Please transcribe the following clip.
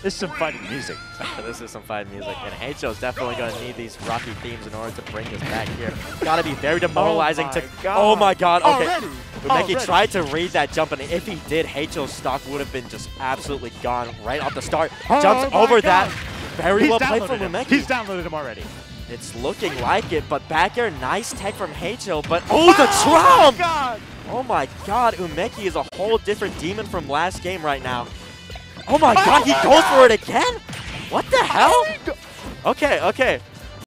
This is some fighting music. This is some fighting music, and Heicho's definitely going to need these rocky themes in order to bring this back here. Got to be very demoralizing Oh my god, okay. Umeki tried to read that jump, and if he did, Heicho's stock would have been just absolutely gone right off the start. Jumps over that. Very well played from Umeki. He's downloaded him already. It's looking like it, but back air, nice tech from Heicho, but oh, the trump! God. Oh my god, Umeki is a whole different demon from last game right now. Oh my god, he goes for it again? What the hell? Okay, okay.